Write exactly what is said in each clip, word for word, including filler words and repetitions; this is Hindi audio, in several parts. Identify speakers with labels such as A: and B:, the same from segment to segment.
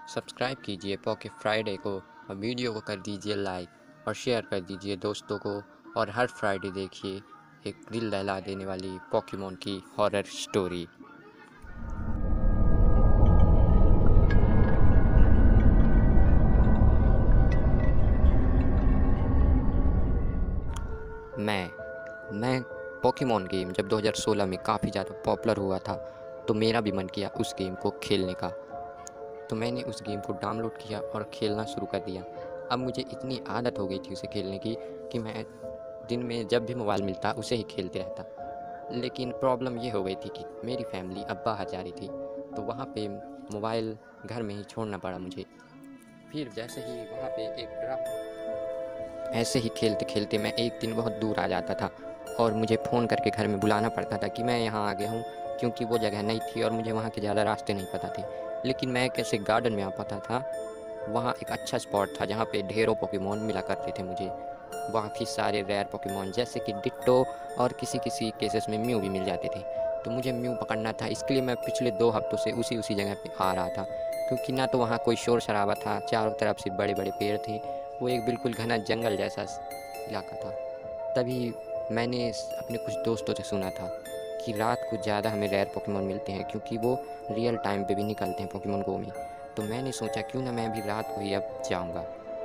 A: सब्सक्राइब कीजिए पॉकेट फ्राइडे को और वीडियो को कर दीजिए लाइक और शेयर कर दीजिए दोस्तों को। और हर फ्राइडे देखिए एक दिल दहला देने वाली पोकेमॉन की हॉरर स्टोरी। मैं मैं पोकेमॉन गेम जब दो हज़ार सोलह में काफ़ी ज़्यादा पॉपुलर हुआ था, तो मेरा भी मन किया उस गेम को खेलने का। तो मैंने उस गेम को डाउनलोड किया और खेलना शुरू कर दिया। अब मुझे इतनी आदत हो गई थी उसे खेलने की कि मैं दिन में जब भी मोबाइल मिलता उसे ही खेलते रहता। लेकिन प्रॉब्लम ये हो गई थी कि मेरी फैमिली अब बाहर जा रही थी, तो वहाँ पे मोबाइल घर में ही छोड़ना पड़ा मुझे। फिर जैसे ही वहाँ पे एक ड्रॉप ऐसे ही खेलते खेलते मैं एक दिन बहुत दूर आ जाता था और मुझे फ़ोन करके घर में बुलाना पड़ता था कि मैं यहाँ आ गया हूँ, क्योंकि वो जगह नई थी और मुझे वहाँ के ज़्यादा रास्ते नहीं पता थे। लेकिन मैं एक ऐसे गार्डन में आ पाता था, वहाँ एक अच्छा स्पॉट था जहाँ पे ढेरों पोकेमॉन मिला करते थे मुझे। काफ़ी सारे रेयर पोकेमॉन जैसे कि डिट्टो और किसी किसी केसेस में म्यू भी मिल जाते थे। तो मुझे म्यू पकड़ना था, इसके लिए मैं पिछले दो हफ्तों से उसी उसी जगह पे आ रहा था, क्योंकि ना तो वहाँ कोई शोर शराबा था, चारों तरफ से बड़े बड़े पेड़ थे, वो एक बिल्कुल घना जंगल जैसा इलाका था। तभी मैंने अपने कुछ दोस्तों से सुना था कि रात को ज़्यादा हमें रेयर पोकेमॉन मिलते हैं, क्योंकि वो रियल टाइम पे भी निकलते हैं पोकेमॉन गो में। तो मैंने सोचा क्यों ना मैं भी रात को ही अब जाऊँगा।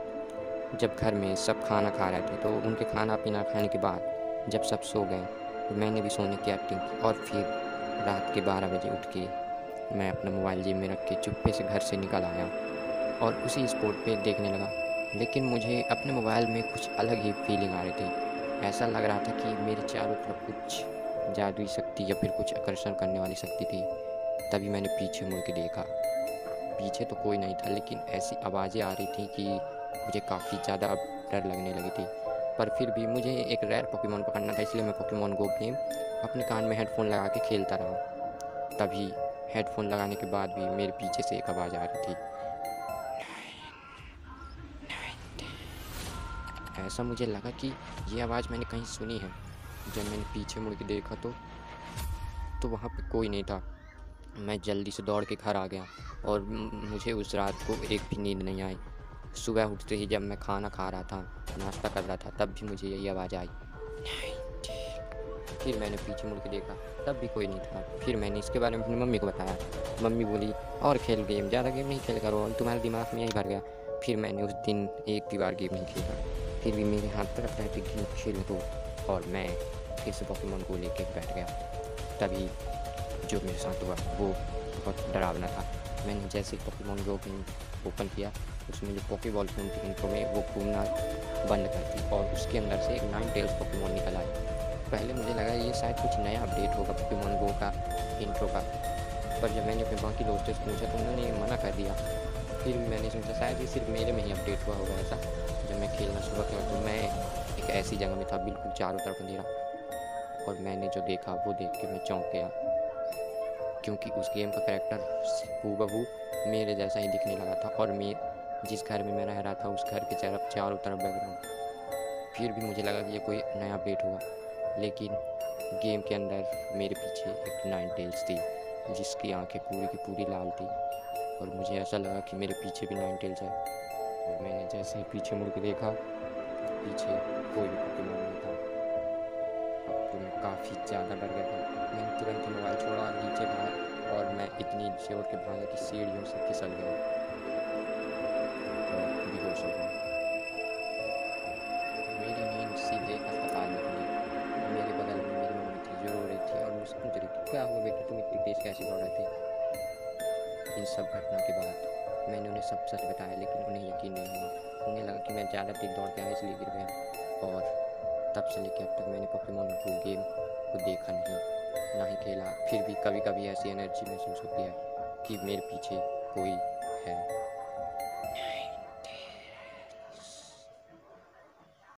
A: जब घर में सब खाना खा रहे थे, तो उनके खाना पीना खाने के बाद जब सब सो गए, तो मैंने भी सोने की एक्टिंग की और फिर रात के बारह बजे उठ के मैं अपना मोबाइल जेब में रख के चुप्पे से घर से निकल आया और उसी स्पॉट पे देखने लगा। लेकिन मुझे अपने मोबाइल में कुछ अलग ही फीलिंग आ रही थी। ऐसा लग रहा था कि मेरे चारों तरफ कुछ जादुई शक्ति या फिर कुछ आकर्षण करने वाली शक्ति थी। तभी मैंने पीछे मुड़ के देखा। पीछे तो कोई नहीं था, लेकिन ऐसी आवाज़ें आ रही थी कि मुझे काफ़ी ज़्यादा अब डर लगने लगी थी। पर फिर भी मुझे एक रेयर पोकेमॉन पकड़ना था, इसलिए मैं पोकेमॉन गो गेम अपने कान में हेडफोन लगा के खेलता रहा। तभी हेडफोन लगाने के बाद भी मेरे पीछे से एक आवाज़ आ रही थी। ऐसा मुझे लगा कि ये आवाज़ मैंने कहीं सुनी है। जब मैंने पीछे मुड़ के देखा तो तो वहाँ पे कोई नहीं था। मैं जल्दी से दौड़ के घर आ गया और मुझे उस रात को एक भी नींद नहीं आई। सुबह उठते ही जब मैं खाना खा रहा था, नाश्ता कर रहा था, तब भी मुझे यही आवाज़ आई। फिर मैंने पीछे मुड़ के देखा, तब भी कोई नहीं था। फिर मैंने इसके बारे में अपनी मम्मी को बताया। मम्मी बोली, और खेल गेम, ज़्यादा गेम नहीं खेल करो, तुम्हारे दिमाग में यही भर गया। फिर मैंने उस दिन एक भी बार गेम नहीं खेला। फिर भी मेरे हाथ पर आता है कि गेम खेल दो, और मैं फिर से पोकेमॉन को लेके बैठ गया। तभी जो मेरे साथ हुआ वो बहुत डरावना था। मैंने जैसे पोकेमॉन गो गेम ओपन किया, उसमें जो पोकेबॉल घूमती थी इंट्रो में, वो घूमना बंद कर दी और उसके अंदर से एक नाइन टेल्स पोकेमॉन निकल आया। पहले मुझे लगा ये शायद कुछ नया अपडेट होगा पोकेमॉन गो का इंट्रो का, पर जब मैंने अपने बाकी दोस्तों से पूछा तो उन्होंने मना कर दिया। फिर मैंने सोचा शायद ये सिर्फ मेरे में ही अपडेट हुआ होगा ऐसा। जब मैं खेलना शुरू किया तो मैं एक ऐसी जगह में था, बिल्कुल चारों तरफ अंधेरा, और मैंने जो देखा वो देख के मैं चौंक गया, क्योंकि उस गेम का कैरेक्टर हूबहू मेरे जैसा ही दिखने लगा था। और मैं जिस घर में मैं रह रहा था, उस घर की तरफ चारों तरफ बैकग्राउंड। फिर भी मुझे लगा कि ये कोई नया अपडेट हुआ, लेकिन गेम के अंदर मेरे पीछे एक नाइन टेल्स थी, जिसकी आंखें पूरी की पूरी लाल थी, और मुझे ऐसा लगा कि मेरे पीछे भी नाइन टेल्स है। और मैंने जैसे ही पीछे मुड़ के देखा, पीछे कोई भी पोकेमॉन नहीं था। अब तो मैं काफ़ी ज़्यादा डर गया था। मैंने तुरंत ही मोबाइल छोड़ा, नीचे भागा, और मैं इतनी जोर के भागा कि सीढ़ियों से फिसल गया और बेहोश हो गया। मेरी नींद सीधे अस्पताल में खुली। मेरे बगल में मेरी मम्मी थी जो रो रही थी और मुझसे पूछ रही थी, क्या हुआ बेटा, तुम इतनी तेज कैसे दौड़ रहे थे। इन सब घटना के बाद मैंने उन्हें सब सच बताया, लेकिन उन्हें यकीन नहीं हुआ। उन्हें लगा कि मैं ज़्यादा तेज दौड़ के आया इसलिए गिर गया। और तब से लेकर अब तक मैंने पोकेमॉन गो गेम को देखा नहीं, ना ही खेला। फिर भी कभी कभी ऐसी एनर्जी महसूस होती है कि मेरे पीछे कोई है।